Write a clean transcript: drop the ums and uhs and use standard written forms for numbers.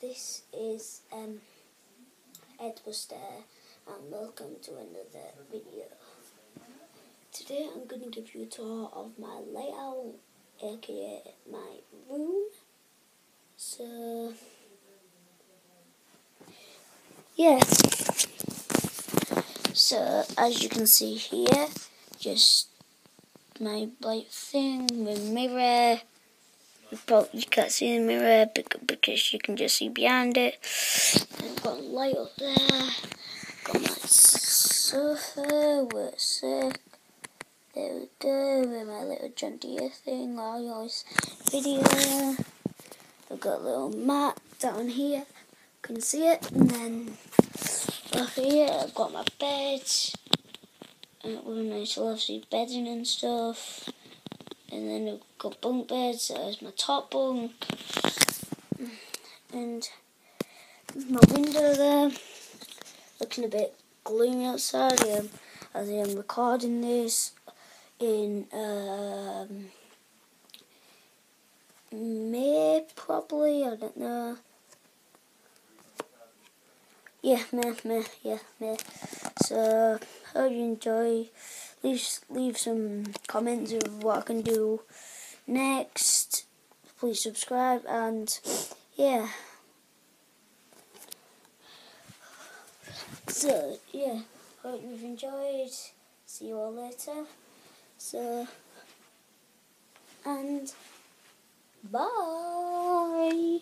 This is Ed Buster, and welcome to another video. Today I'm going to give you a tour of my layout, aka my room. So yeah, so as you can see here, just my light thing, my mirror. You can't see the mirror because you can just see behind it. And I've got a light up there. Got my sofa where it's sick. There we go, with my little John Deere thing while I always video. I've got a little mat down here. You can see it. And then up here I've got my bed. And with nice lovely bedding and stuff. And then I've got bunk beds, so there's my top bunk, and my window there, looking a bit gloomy outside. As I am recording this in May, probably, I don't know. Yeah, May. So, hope you enjoy. Leave some comments of what I can do next. Please subscribe, and yeah. So yeah, hope you've enjoyed. See you all later. So, and bye.